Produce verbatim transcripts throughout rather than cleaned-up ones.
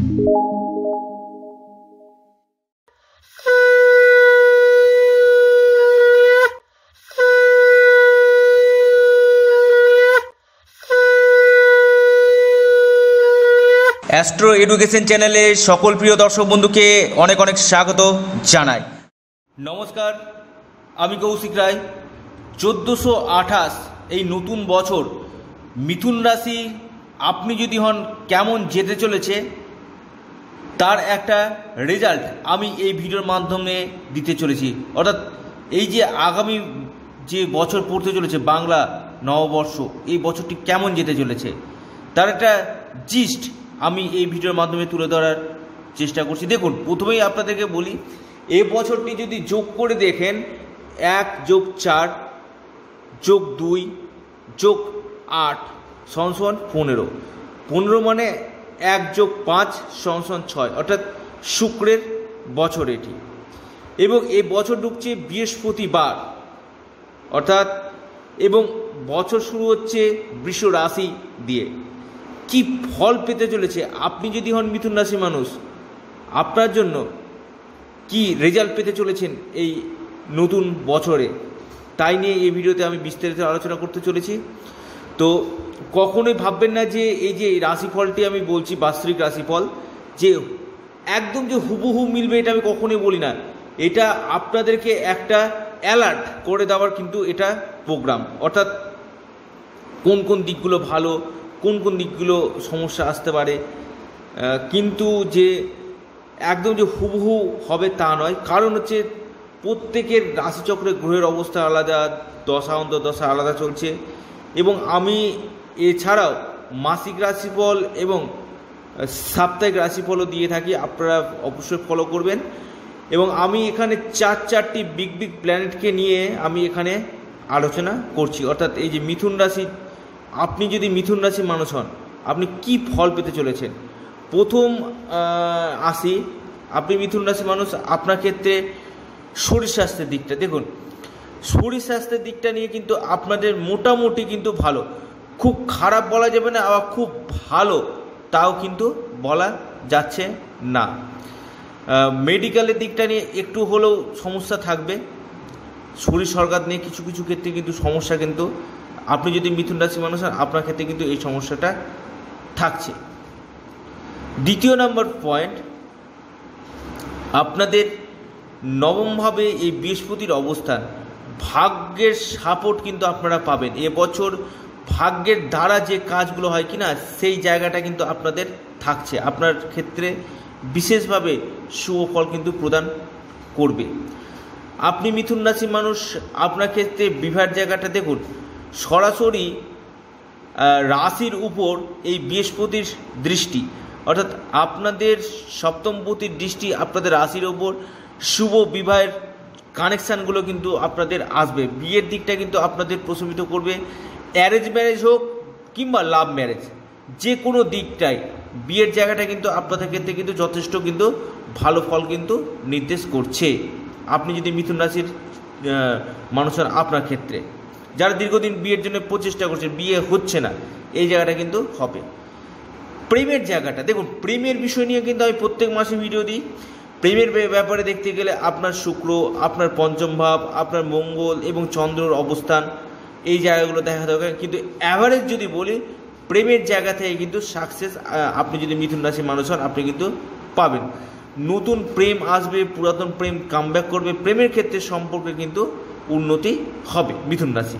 Astro education চ্যানেলে সকল প্রিয় দর্শক বন্ধুকে অনেক অনেক স্বাগত জানাই। নমস্কার, আমি কৌশিক রায়। চোদ্দোশো আঠাশ এই নতুন বছর মিথুন রাশি আপনি যদি হন কেমন যেতে চলেছে তার একটা রেজাল্ট আমি এই ভিডিওর মাধ্যমে দিতে চলেছি। অর্থাৎ এই যে আগামী যে বছর পড়তে চলেছে বাংলা নববর্ষ, এই বছরটি কেমন যেতে চলেছে তার একটা জিস্ট আমি এই ভিডিওর মাধ্যমে তুলে ধরার চেষ্টা করছি। দেখুন, প্রথমেই আপনাদেরকে বলি, এই বছরটি যদি যোগ করে দেখেন, এক যোগ চার যোগ দুই যোগ আট সমান পনেরো, পনেরো মানে এক যোগ পাঁচ সমান ছয়, অর্থাৎ শুক্রের বছর এটি। এবং এই বছর ঢুকছে বৃহস্পতিবার, অর্থাৎ এবং বছর শুরু হচ্ছে বৃষ রাশি দিয়ে। কি ফল পেতে চলেছে আপনি যদি হন মিথুন রাশি মানুষ, আপনার জন্য কি রেজাল্ট পেতে চলেছেন এই নতুন বছরে, তাই নিয়ে এই ভিডিওতে আমি বিস্তারিত আলোচনা করতে চলেছি। তো কখনোই ভাববেন না যে এই যে রাশিফলটি আমি বলছি বাৎসরিক রাশিফল যে একদম যে হুবহু মিলবে, এটা আমি কখনোই বলি না। এটা আপনাদেরকে একটা অ্যালার্ট করে দেওয়ার কিন্তু এটা প্রোগ্রাম, অর্থাৎ কোন কোন দিকগুলো ভালো, কোন কোন দিকগুলো সমস্যা আসতে পারে, কিন্তু যে একদম যে হুবহু হবে তা নয়। কারণ হচ্ছে প্রত্যেকের রাশিচক্রে গ্রহের অবস্থা আলাদা, দশা অন্তর্দশা আলাদা চলছে, এবং আমি এছাড়াও মাসিক রাশিফল এবং সাপ্তাহিক রাশিফলও দিয়ে থাকি, আপনারা অবশ্যই ফলো করবেন। এবং আমি এখানে চার চারটি বিগ বিগ প্ল্যানেটকে নিয়ে আমি এখানে আলোচনা করছি। অর্থাৎ এই যে মিথুন রাশি, আপনি যদি মিথুন রাশি মানুষ হন আপনি কি ফল পেতে চলেছেন। প্রথম আসি, আপনি মিথুন রাশি মানুষ, আপনার ক্ষেত্রে শরীর স্বাস্থ্যের দিকটা দেখুন। শরীর স্বাস্থ্যের দিকটা নিয়ে কিন্তু আপনাদের মোটামুটি কিন্তু ভালো, খুব খারাপ বলা যাবে না, আবার খুব ভালো তাও কিন্তু বলা যাচ্ছে না। মেডিকেলের দিকটা নিয়ে একটু হলেও সমস্যা থাকবে, শরীর সরকার নিয়ে কিছু কিছু ক্ষেত্রে কিন্তু সমস্যা, কিন্তু আপনি যদি মিথুন রাশি মানুষ হন আপনার ক্ষেত্রে কিন্তু এই সমস্যাটা থাকছে। দ্বিতীয় নম্বর পয়েন্ট, আপনাদের নবমভাবে এই বৃহস্পতির অবস্থান, ভাগ্যের সাপোর্ট কিন্তু আপনারা পাবেন এবছর। ভাগ্যের দ্বারা যে কাজগুলো হয় কিনা সেই জায়গাটা কিন্তু আপনাদের থাকছে, আপনার ক্ষেত্রে বিশেষভাবে শুভ ফল কিন্তু প্রদান করবে। আপনি মিথুন রাশি মানুষ, আপনার ক্ষেত্রে বিবাহের জায়গাটা দেখুন, সরাসরি রাশির উপর এই বৃহস্পতির দৃষ্টি, অর্থাৎ আপনাদের সপ্তমপতির দৃষ্টি আপনাদের রাশির ওপর, শুভ বিবাহের কানেকশানগুলো কিন্তু আপনাদের আসবে। বিয়ের দিকটা কিন্তু আপনাদের প্রশমিত করবে, অ্যারেঞ্জ ম্যারেজ হোক কিংবা লাভ ম্যারেজ, যে কোনো দিকটাই বিয়ের জায়গাটা কিন্তু আপনাদের ক্ষেত্রে কিন্তু যথেষ্ট কিন্তু ভালো ফল কিন্তু নির্দেশ করছে। আপনি যদি মিথুন রাশির মানুষের আপনার ক্ষেত্রে যারা দীর্ঘদিন বিয়ের জন্য প্রচেষ্টা করছে, বিয়ে হচ্ছে না, এই জায়গাটা কিন্তু হবে। প্রেমের জায়গাটা দেখুন, প্রেমের বিষয় নিয়ে কিন্তু আমি প্রত্যেক মাসে ভিডিও দিই। প্রেমের ব্যাপারে দেখতে গেলে আপনার শুক্র, আপনার পঞ্চম ভাব, আপনার মঙ্গল এবং চন্দ্রর অবস্থান, এই জায়গাগুলো দেখা দরকার। কিন্তু অ্যাভারেজ যদি বলি, প্রেমের জায়গা থেকে কিন্তু সাকসেস আপনি যদি মিথুন রাশির মানুষ হন আপনি কিন্তু পাবেন। নতুন প্রেম আসবে, পুরাতন প্রেম কামব্যাক করবে, প্রেমের ক্ষেত্রে সম্পর্কে কিন্তু উন্নতি হবে মিথুন রাশি।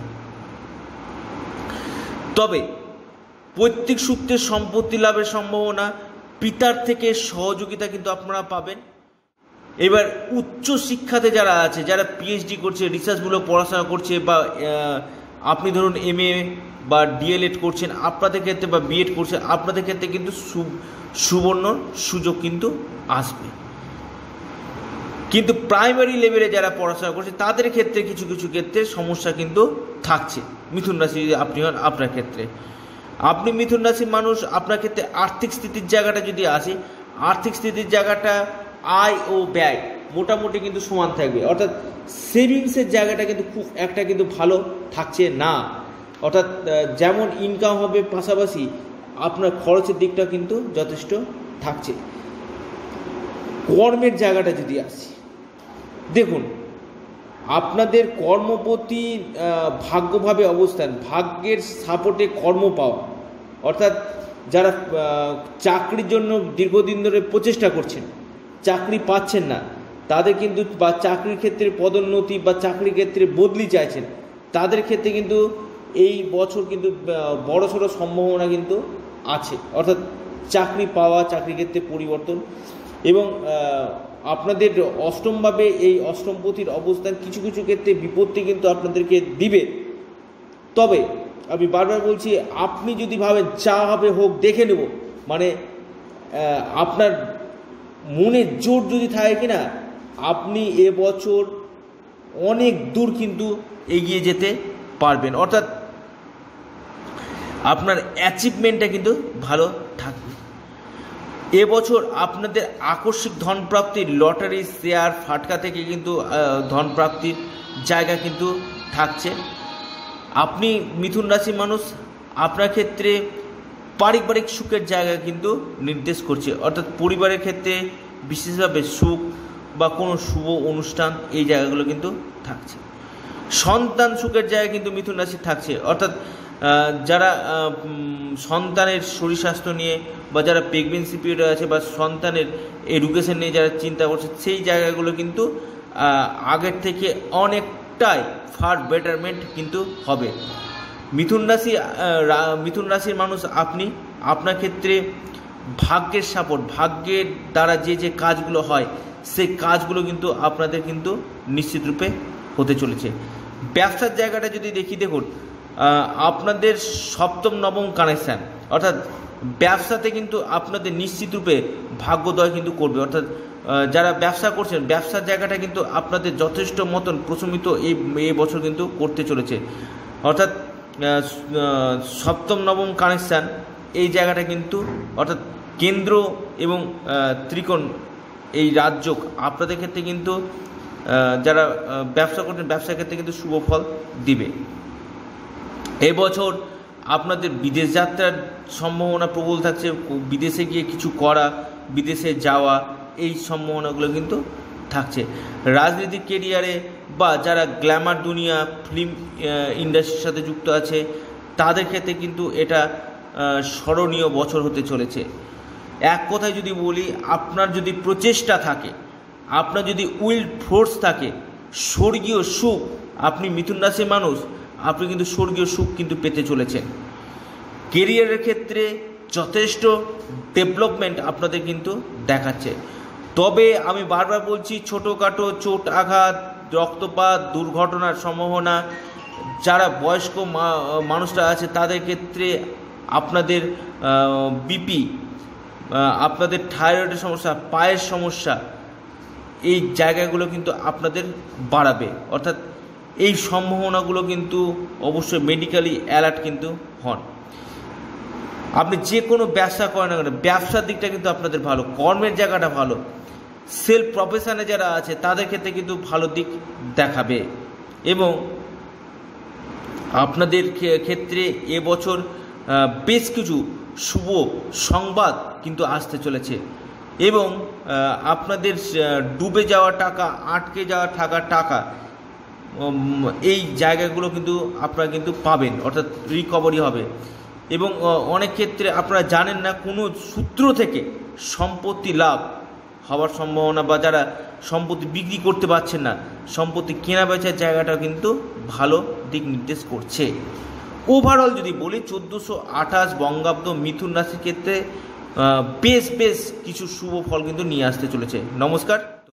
তবে পৈতৃক সূত্রে সম্পত্তি লাভের সম্ভাবনা, পিতার থেকে সহযোগিতা কিন্তু আপনারা পাবেন। এবার উচ্চ শিক্ষাতে যারা আছে, যারা পিএইচডি করছে, রিসার্চমূলক পড়াশোনা করছে, বা আপনি ধরুন এম এ বা ডিএলএড করছেন আপনাদের ক্ষেত্রে, বা বিএড করছেন আপনাদের ক্ষেত্রে কিন্তু সুবর্ণ সুযোগ কিন্তু আসবে। কিন্তু প্রাইমারি লেভেলে যারা পড়াশোনা করছে তাদের ক্ষেত্রে কিছু কিছু ক্ষেত্রে সমস্যা কিন্তু থাকছে। মিথুন রাশি যদি আপনি হন আপনার ক্ষেত্রে, আপনি মিথুন রাশির মানুষ, আপনার ক্ষেত্রে আর্থিক স্থিতির জায়গাটা যদি আসে, আর্থিক স্থিতির জায়গাটা আয় ও ব্যয় মোটামুটি কিন্তু সমান থাকবে, অর্থাৎ সেভিংসের জায়গাটা কিন্তু খুব একটা কিন্তু ভালো থাকছে না। অর্থাৎ যেমন ইনকাম হবে পাশাপাশি আপনার খরচের দিকটা কিন্তু যথেষ্ট থাকছে। কর্মের জায়গাটা যদি আসি, দেখুন আপনাদের কর্মপতি ভাগ্যভাবে অবস্থান, ভাগ্যের সাপোর্টে কর্ম পাওয়া, অর্থাৎ যারা চাকরির জন্য দীর্ঘদিন ধরে প্রচেষ্টা করছেন, চাকরি পাচ্ছেন না, তাদের কিন্তু বা চাকরির ক্ষেত্রে পদোন্নতি বা চাকরির ক্ষেত্রে বদলি চাইছেন, তাদের ক্ষেত্রে কিন্তু এই বছর কিন্তু বড়সড় সম্ভাবনা কিন্তু আছে, অর্থাৎ চাকরি পাওয়া, চাকরির ক্ষেত্রে পরিবর্তন। এবং আপনাদের অষ্টমভাবে এই অষ্টমপতির অবস্থান কিছু কিছু ক্ষেত্রে বিপত্তি কিন্তু আপনাদেরকে দিবে। তবে আমি বারবার বলছি, আপনি যদি ভাবেন যা হবে হোক দেখে নেব, মানে আপনার মনে জোর যদি থাকে কিনা, আপনি এবছর অনেক দূর কিন্তু এগিয়ে যেতে পারবেন, অর্থাৎ আপনার অ্যাচিভমেন্টটা কিন্তু ভালো থাকবে। এবছর আপনাদের আকস্মিক ধনপ্রাপ্তির, লটারি, শেয়ার, ফাটকা থেকে কিন্তু ধনপ্রাপ্তির জায়গা কিন্তু থাকছে। আপনি মিথুন রাশির মানুষ, আপনার ক্ষেত্রে পারিবারিক সুখের জায়গা কিন্তু নির্দেশ করছে, অর্থাৎ পরিবারের ক্ষেত্রে বিশেষভাবে সুখ বা কোনো শুভ অনুষ্ঠান, এই জায়গাগুলো কিন্তু থাকছে। সন্তান সুখের জায়গা কিন্তু মিথুন রাশি থাকছে, অর্থাৎ যারা সন্তানের শরীর স্বাস্থ্য নিয়ে বা যারা প্রেগনেন্সি পিরিয়ডে আছে বা সন্তানের এডুকেশন নিয়ে যারা চিন্তা করছে, সেই জায়গাগুলো কিন্তু আগের থেকে অনেকটাই ফার বেটারমেন্ট কিন্তু হবে। মিথুন রাশি মিথুন রাশির মানুষ আপনি, আপনার ক্ষেত্রে ভাগ্যের সাপোর্ট, ভাগ্যের দ্বারা যে যে কাজগুলো হয় সেই কাজগুলো কিন্তু আপনাদের কিন্তু নিশ্চিত রূপে হতে চলেছে। ব্যবসার জায়গাটা যদি দেখি, দেখুন আপনাদের সপ্তম নবম কানেকশান, অর্থাৎ ব্যবসাতে কিন্তু আপনাদের নিশ্চিত রূপে ভাগ্যোদয় কিন্তু করবে, অর্থাৎ যারা ব্যবসা করছেন ব্যবসার জায়গাটা কিন্তু আপনাদের যথেষ্ট মতন প্রশমিত এই এই বছর কিন্তু করতে চলেছে, অর্থাৎ সপ্তম নবম কানেকশান এই জায়গাটা কিন্তু, অর্থাৎ কেন্দ্র এবং ত্রিকোণ এই রাজ্য আপনাদের ক্ষেত্রে কিন্তু যারা ব্যবসা করছেন ব্যবসার ক্ষেত্রে কিন্তু শুভ ফল দিবে। এবছর আপনাদের বিদেশ যাত্রার সম্ভাবনা প্রবল থাকছে, বিদেশে গিয়ে কিছু করা, বিদেশে যাওয়া, এই সম্ভাবনাগুলো কিন্তু থাকছে। রাজনৈতিক কেরিয়ারে বা যারা গ্ল্যামার দুনিয়া, ফিল্ম ইন্ডাস্ট্রির সাথে যুক্ত আছে, তাদের ক্ষেত্রে কিন্তু এটা স্মরণীয় বছর হতে চলেছে। এক কথায় যদি বলি, আপনার যদি প্রচেষ্টা থাকে, আপনার যদি উইল ফোর্স থাকে, স্বর্গীয় সুখ, আপনি মিথুন রাশির মানুষ, আপনি কিন্তু স্বর্গীয় সুখ কিন্তু পেতে চলেছেন। কেরিয়ারের ক্ষেত্রে যথেষ্ট ডেভেলপমেন্ট আপনাদের কিন্তু দেখাচ্ছে। তবে আমি বারবার বলছি, ছোটোখাটো চোট আঘাত, রক্তপাত, দুর্ঘটনার সম্ভাবনা, যারা বয়স্ক মানুষরা আছে তাদের ক্ষেত্রে আপনাদের বিপি, আপনাদের থাইরয়েডের সমস্যা, পায়ের সমস্যা, এই জায়গাগুলো কিন্তু আপনাদের বাড়াবে, অর্থাৎ এই সম্ভাবনাগুলো কিন্তু অবশ্যই মেডিকেলি অ্যালার্ট কিন্তু হন। আপনি যে কোনো ব্যবসা করেন না কেন, ব্যবসার দিকটা কিন্তু আপনাদের ভালো, কর্মের জায়গাটা ভালো, সেলফ প্রফেশনে যারা আছে তাদের ক্ষেত্রে কিন্তু ভালো দিক দেখাবে। এবং আপনাদের ক্ষেত্রে এবছর বেশ কিছু শুভ সংবাদ কিন্তু আসতে চলেছে, এবং আপনাদের ডুবে যাওয়া টাকা, আটকে যাওয়া থাকা টাকা, এই জায়গাগুলো কিন্তু আপনারা কিন্তু পাবেন, অর্থাৎ রিকভারি হবে। এবং অনেক ক্ষেত্রে আপনারা জানেন না, কোনো সূত্র থেকে সম্পত্তি লাভ হওয়ার সম্ভাবনা, বা যারা সম্পত্তি বিক্রি করতে পারছেন না, সম্পত্তি কেনা বেচার জায়গাটা কিন্তু ভালো দিক নির্দেশ করছে। ওভারঅল যদি বলি, চোদ্দোশো আঠাশ বঙ্গাব্দ মিথুন রাশির ক্ষেত্রে বেশ বেশ কিছু শুভ ফল কিন্তু নিয়ে আসতে চলেছে। নমস্কার।